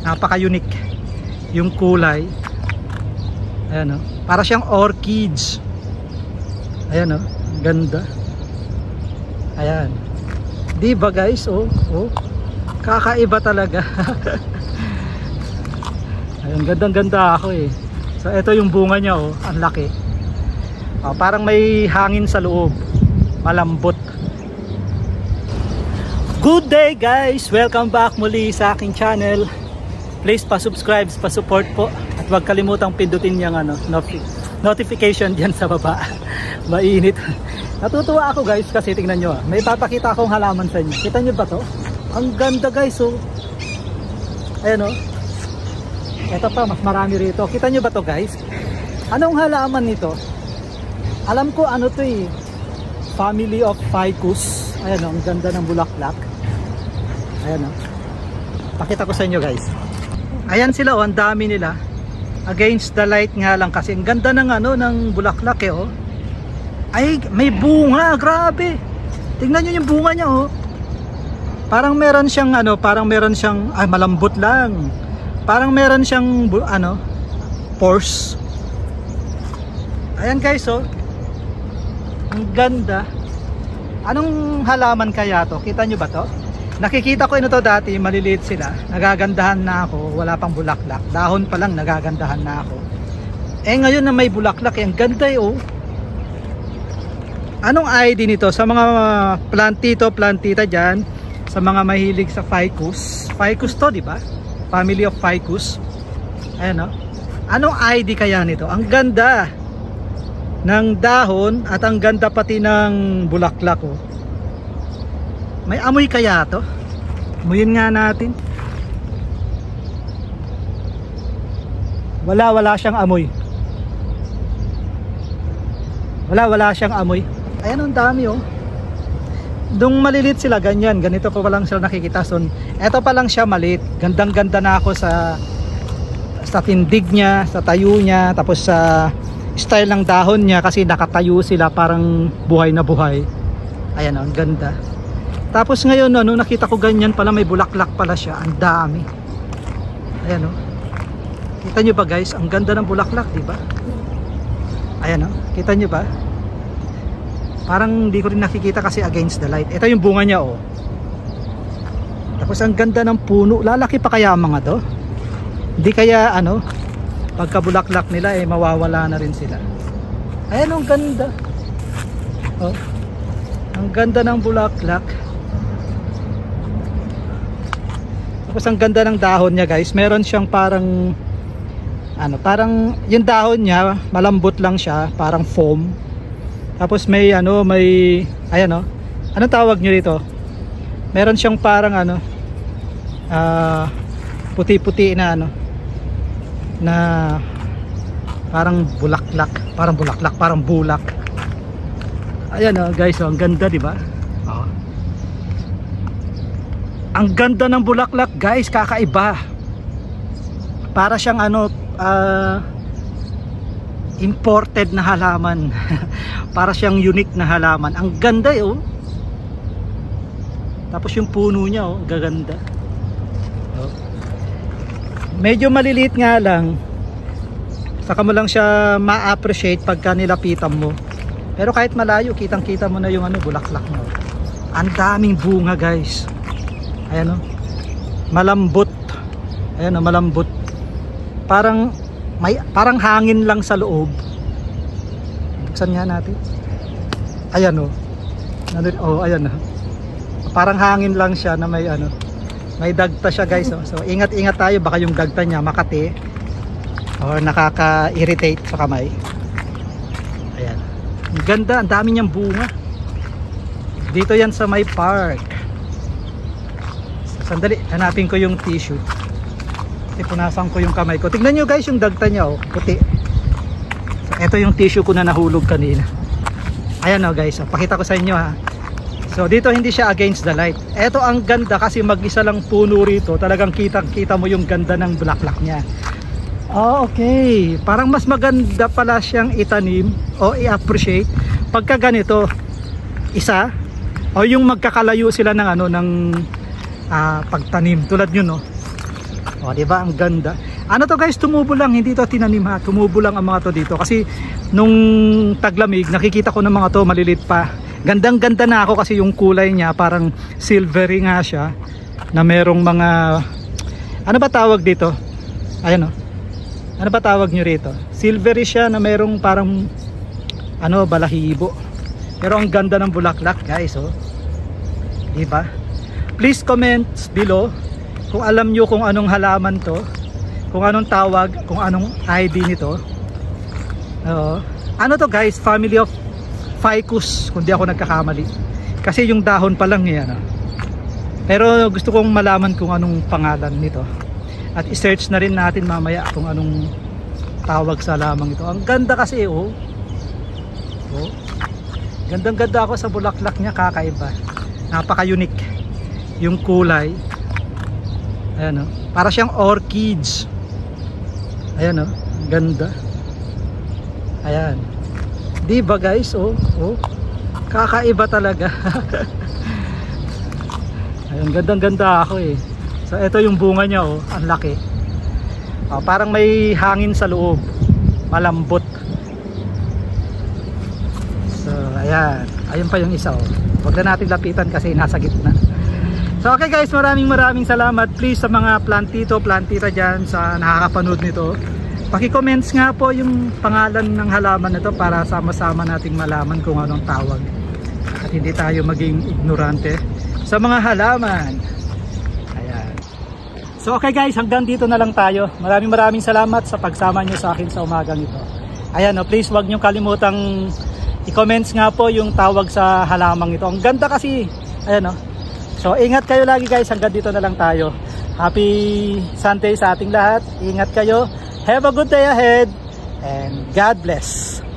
Napaka-unique yung kulay. Ayan, oh. Para siyang orchids. Ayan, oh. Ganda. Ayan. Diba guys? Oh, oh. Kakaiba talaga. Ayan, gandang-ganda ako eh. So ito yung bunga niya, oh. Ang laki. Oh, parang may hangin sa loob. Malambot. Good day guys! Welcome back muli sa aking channel. Please pa-subscribe, pa-support po. At huwag kalimutang pindutin yung notification dyan sa baba. Mainit. Natutuwa ako guys kasi tingnan nyo, may papakita akong halaman sa inyo. Kita nyo ba to? Ang ganda guys, oh. Ayan, oh. Ito pa, mas marami rito. Kita nyo ba to guys? Anong halaman nito? Alam ko ano to eh. Family of ficus. Ayan, oh. Ang ganda ng bulaklak. Ayan, oh. Pakita ko sa inyo guys. Ayan sila, oh. Ang dami nila. Against the light nga lang kasi ang ganda ng ano ng bulaklak eh, oh. Ay, may bunga, grabe. Tingnan niyo yung bunga niya, oh. Parang meron siyang ano, parang meron siyang ay malambot lang. Parang meron siyang ano, pores. Ayan guys, oh. Ang ganda. Anong halaman kaya to? Kita niyo ba to? Nakikita ko ito dati, maliliit sila. Nagagandahan na ako, wala pang bulaklak. Dahon pa lang nagagandahan na ako. Eh ngayon na may bulaklak, eh, ang ganda eh, oh. Anong ID nito? Sa mga plantito, plantita dyan, sa mga mahilig sa ficus. Ficus to, di ba? Family of ficus. Ayan, oh. Anong ID kaya nito? Ang ganda ng dahon at ang ganda pati ng bulaklak, oh. May amoy kaya to? Amuyin nga natin. Wala siyang amoy. Wala siyang amoy. Ayan, ang dami, oh. Nung malilit sila ganyan, ganito ko pa lang sila nakikita. So, eto pa lang siya maliit. Gandang-ganda na ako sa tindig niya, sa tayo niya, tapos sa style ng dahon niya kasi nakatayo sila parang buhay na buhay. Ayan, oh, ang ganda. Tapos ngayon, nung nakita ko ganyan pala, may bulaklak pala siya. Ang dami. Ayan, oh. Kita nyo ba guys? Ang ganda ng bulaklak, diba? Ayan, oh. Kita nyo ba? Parang hindi ko rin nakikita kasi against the light. Ito yung bunga niya, oh. Tapos ang ganda ng puno. Lalaki pa kaya ang mga to? Hindi kaya, ano, pagkabulaklak nila, eh, mawawala na rin sila. Ayan, ang ganda. Oh. Ang ganda ng bulaklak. Tapos ang ganda ng dahon niya guys. Meron siyang parang ano, parang yung dahon niya malambot lang siya, parang foam. Tapos may ano, may ayan, oh. Anong tawag niyo dito? Meron siyang parang ano, puti-puti na ano, na parang bulaklak, parang bulak. Ayan, oh, guys, oh, ang ganda, di ba? Oh. Ang ganda ng bulaklak, guys, kakaiba. Para siyang ano, imported na halaman. Para siyang unique na halaman. Ang ganda, oh. Tapos yung puno niya, oh, gaganda. Oh. Medyo maliliit nga lang. Saka mo lang siya ma-appreciate pagka nilapitan mo. Pero kahit malayo, kitang-kita mo na yung ano, bulaklak mo. Ang daming bunga, guys. Ayan, oh. Malambot. Ayan, oh, malambot. Parang hangin lang sa loob. Buksan nga natin. Ayan, oh. Oh, ayan, oh. Parang hangin lang siya na may ano, may dagta siya, guys, oh. So ingat-ingat tayo, baka yung dagta niya makati or nakaka-irritate sa kamay. Ayan. Ang ganda, ang dami niyang bunga. Dito yan sa may park. Sandali, hanapin ko yung tissue. Kasi punasan ko yung kamay ko. Tignan nyo guys yung dagta niya, oh, puti. So, ito yung tissue ko na nahulog kanina. Ayan, oh, guys, oh, pakita ko sa inyo, ha. So dito hindi siya against the light. Ito ang ganda kasi mag-isa lang puno rito. Talagang kita mo yung ganda ng bulaklak niya. Oh, okay. Parang mas maganda pala siyang itanim o i-appreciate pagka ganito. Isa o yung magkakalayo sila ng ano, ng pagtanim tulad yun, no. O, di ba? Ang ganda. Ano to guys, tumubo lang, hindi to tinanim ha. Tumubo lang ang mga to dito kasi nung taglamig, nakikita ko ng mga to malilit pa. Gandang-ganda na ako kasi yung kulay niya parang silvery nga siya na merong mga ano ba tawag dito? Ayan o. Ano ba tawag nyo rito? Silvery siya na merong parang ano, balahibo. Pero ang ganda ng bulaklak guys, oh. Di ba? Please comment below kung alam nyo kung anong halaman to, kung anong tawag, kung anong ID nito. Ano to guys, family of ficus kung di ako nagkakamali, kasi yung dahon pa lang yan. Pero gusto kong malaman kung anong pangalan nito at i-search na rin natin mamaya kung anong tawag sa lamang ito. Ang ganda kasi oh. Gandang ganda ako sa bulaklak niya, kakaiba, napaka-unique yung kulay. Ayan, para siyang orchids. Ayan, ganda. Ayan, di ba guys? Kakaiba talaga. Ayan, gandang ganda ako eh. So ito yung bunga niya, ang laki. Parang may hangin sa loob, malambot. So ayan, ayun pa yung isa. Huwag na natin lapitan kasi nasa gitna. So okay guys, maraming salamat. Please sa mga plantito, plantita dyan sa nakakapanood nito, paki-comments nga po yung pangalan ng halaman nito para sama-sama nating malaman kung anong tawag at hindi tayo maging ignorante sa mga halaman. Ayan. So okay guys, hanggang dito na lang tayo. Maraming salamat sa pagsama nyo sa akin sa umagang ito. Ayan, please wag nyo kalimutang i-comments nga po yung tawag sa halamang ito. Ang ganda kasi. Ayan. So ingat kayo lagi guys, hanggang dito na lang tayo. Happy Sunday sa ating lahat. Ingat kayo. Have a good day ahead and God bless.